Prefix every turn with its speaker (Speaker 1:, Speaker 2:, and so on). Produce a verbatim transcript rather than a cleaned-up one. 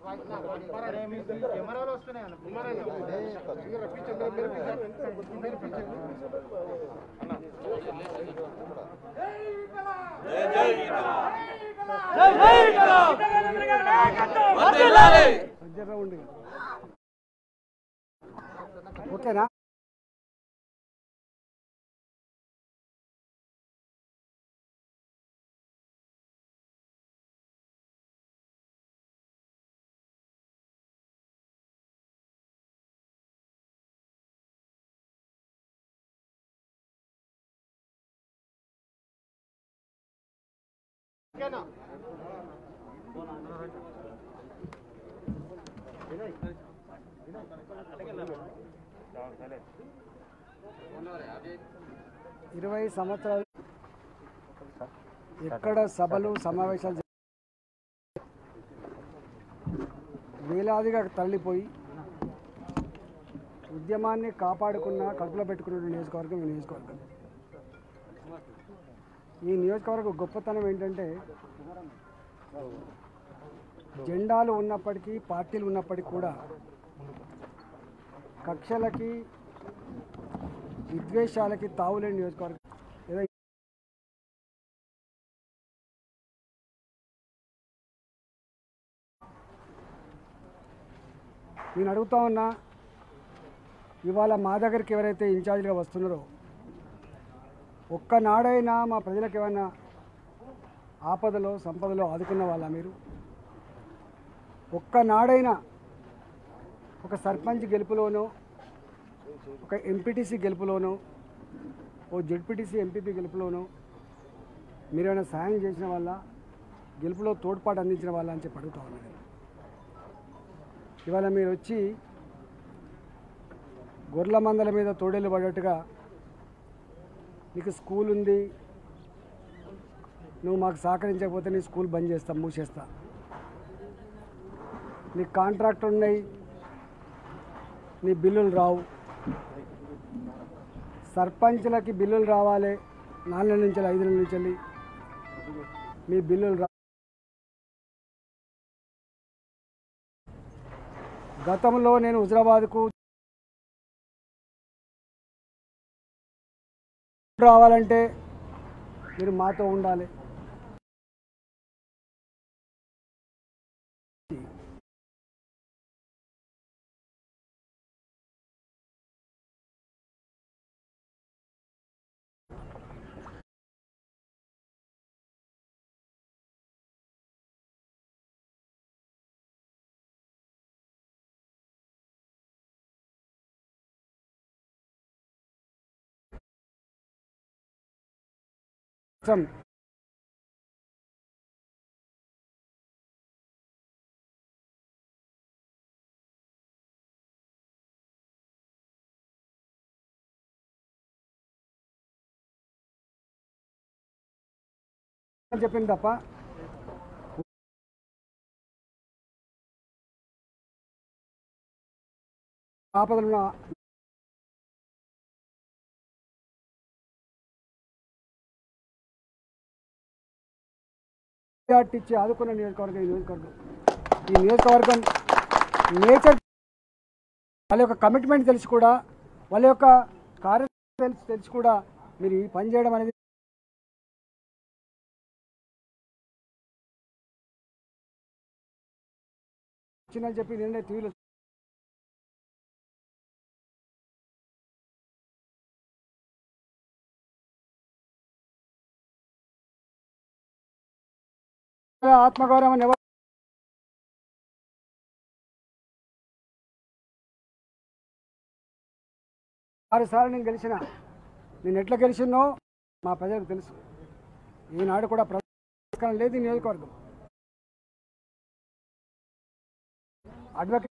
Speaker 1: ఓకేనా? ఇరవై సంవత్సరాలు ఎక్కడ సభలు సమావేశాలు వేలాదిగా తరలిపోయి ఉద్యమాన్ని కాపాడుకున్న కడుపులో పెట్టుకున్న నియోజకవర్గం ఈ నియోజకవర్గం. ఈ నియోజకవర్గ గొప్పతనం ఏంటంటే జెండాలు ఉన్నప్పటికీ పార్టీలు ఉన్నప్పటికీ కూడా కక్షలకి విద్వేషాలకి తావులేని నియోజకవర్గం. ఏదో నేను అడుగుతా ఉన్నా, ఇవాళ మా దగ్గరికి ఎవరైతే ఇన్ఛార్జ్గా వస్తున్నారో ఒక్కనాడైనా మా ప్రజలకు ఏమైనా ఆపదలో సంపదలో ఆదుకున్న వాళ్ళ మీరు? ఒక్కనాడైనా ఒక సర్పంచ్ గెలుపులోనో ఒక ఎంపీటీసీ గెలుపులోనో ఓ జెడ్పీటీసీ ఎంపీపీ గెలుపులోనో మీరేమైనా సాయం చేసిన వాళ్ళ, గెలుపులో తోడ్పాటు అందించిన వాళ్ళ అని చెప్పి అడుగుతా ఉన్నాను. ఇవాళ మీరు వచ్చి గొర్రెల మందల మీద తోడేళ్ళు పడ్డట్టుగా నీకు స్కూల్ ఉంది, నువ్వు మాకు సహకరించకపోతే నీ స్కూల్ బంద్ చేస్తా, మూసేస్తా, నీ కాంట్రాక్ట్ ఉన్నాయి, నీ బిల్లులు రావు, సర్పంచ్లకి బిల్లులు రావాలి, నాలుగు నెలల నుంచి ఐదు నెలల నుంచి మీ బిల్లులు రా. గతంలో నేను హుజరాబాద్కు రావాలంటే మీరు మాతో ఉండాలి. చెప్పింది తప్ప ఆపదలున్న ఇచ్చి ఆదుకున్న నియోజకవర్గం ఈ నియోజకవర్గం. ఈ నియోజకవర్గం నేచర్ వాళ్ళ యొక్క కమిట్మెంట్ తెలిసి కూడా, వాళ్ళ యొక్క కార్యం తెలిసి తెలిసి కూడా మీరు ఈ పని చేయడం అనేది చిన్న చెప్పి నిన్నే టీవీలో ఆత్మగౌరవం ఎవరు ఆరుసార్లు నేను గెలిచిన, నేను ఎట్లా గెలిచినో మా ప్రజలకు తెలుసు. ఈనాడు కూడా ప్రజాస్కారం లేదు ఈ నియోజకవర్గం. అడ్వకేట్